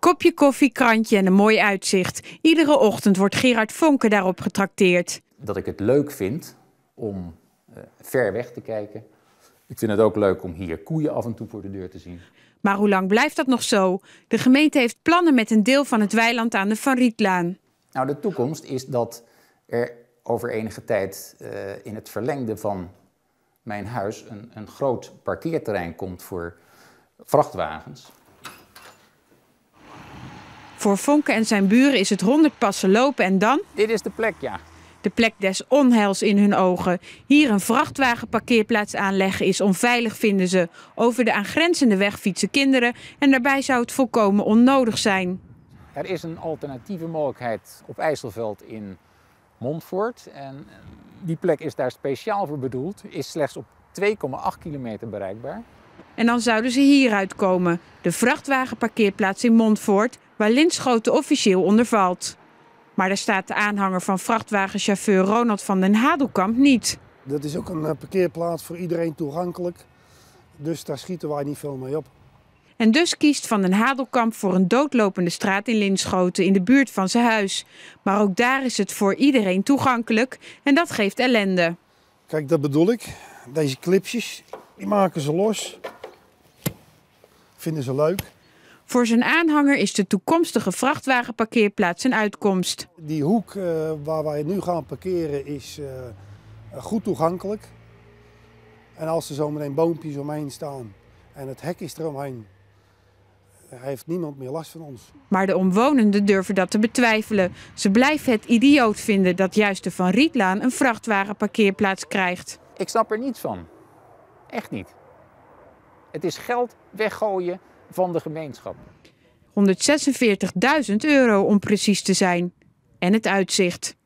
Kopje koffie, krantje en een mooi uitzicht. Iedere ochtend wordt Gerard Vonke daarop getrakteerd. Dat ik het leuk vind om ver weg te kijken. Ik vind het ook leuk om hier koeien af en toe voor de deur te zien. Maar hoe lang blijft dat nog zo? De gemeente heeft plannen met een deel van het weiland aan de Van Rietlaan. Nou, de toekomst is dat er over enige tijd in het verlengde van mijn huis een groot parkeerterrein komt voor vrachtwagens. Voor Vonke en zijn buren is het 100 passen lopen en dan? Dit is de plek, ja. De plek des onheils in hun ogen. Hier een vrachtwagenparkeerplaats aanleggen is onveilig, vinden ze. Over de aangrenzende weg fietsen kinderen en daarbij zou het volkomen onnodig zijn. Er is een alternatieve mogelijkheid op IJsselveld in Montfoort. En die plek is daar speciaal voor bedoeld. Is slechts op 2,8 kilometer bereikbaar. En dan zouden ze hieruit komen. De vrachtwagenparkeerplaats in Montfoort, waar Linschoten officieel onder valt. Maar daar staat de aanhanger van vrachtwagenchauffeur Ronald van den Hadelkamp niet. Dat is ook een parkeerplaats voor iedereen toegankelijk. Dus daar schieten wij niet veel mee op. En dus kiest Van den Hadelkamp voor een doodlopende straat in Linschoten in de buurt van zijn huis. Maar ook daar is het voor iedereen toegankelijk en dat geeft ellende. Kijk, dat bedoel ik. Deze clipjes, die maken ze los. Vinden ze leuk. Voor zijn aanhanger is de toekomstige vrachtwagenparkeerplaats een uitkomst. Die hoek waar wij nu gaan parkeren is goed toegankelijk. En als er zometeen boompjes omheen staan en het hek is eromheen, heeft niemand meer last van ons. Maar de omwonenden durven dat te betwijfelen. Ze blijven het idioot vinden dat juist de Van Rietlaan een vrachtwagenparkeerplaats krijgt. Ik snap er niets van. Echt niet. Het is geld weggooien van de gemeenschap. 146.000 € om precies te zijn. En het uitzicht.